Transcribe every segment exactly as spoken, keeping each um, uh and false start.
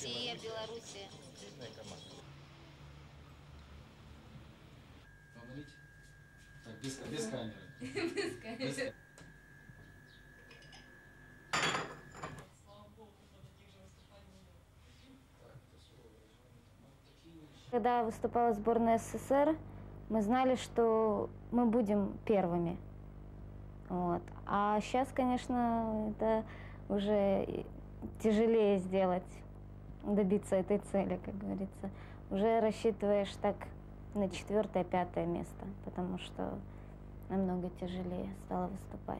Россия, Белоруссия. Так, без, без камеры. Без камеры. Когда выступала сборная СССР, мы знали, что мы будем первыми. Вот. А сейчас, конечно, это уже тяжелее сделать, добиться этой цели, как говорится. Уже рассчитываешь так на четвертое-пятое место, потому что намного тяжелее стало выступать.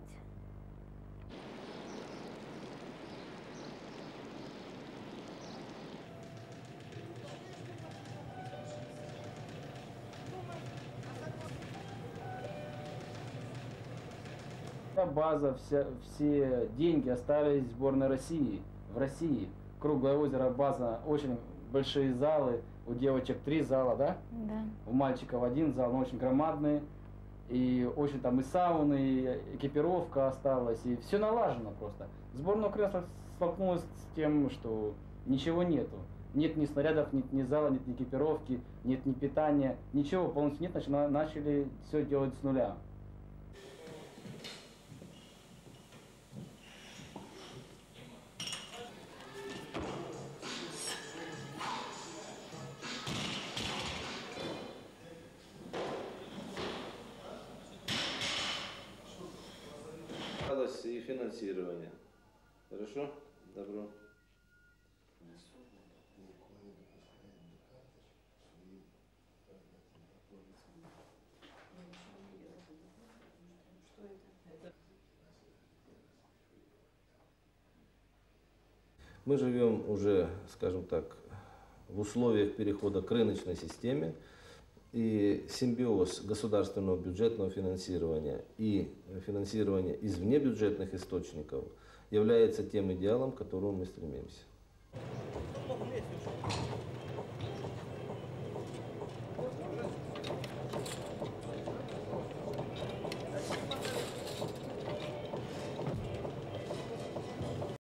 База, вся, все деньги остались в сборной России, в России. Круглое озеро, база, очень большие залы, у девочек три зала, да? Да. У мальчиков один зал, но очень громадный. И очень там и сауны, и экипировка осталась, и все налажено просто. Сборная Украины столкнулась с тем, что ничего нету. Нет ни снарядов, нет ни зала, нет ни экипировки, нет ни питания, ничего полностью нет, значит, начали все делать с нуля. И финансирование. Хорошо? Добро. Мы живем уже, скажем так, в условиях перехода к рыночной системе, и симбиоз государственного бюджетного финансирования и финансирования из внебюджетных источников является тем идеалом, к которому мы стремимся.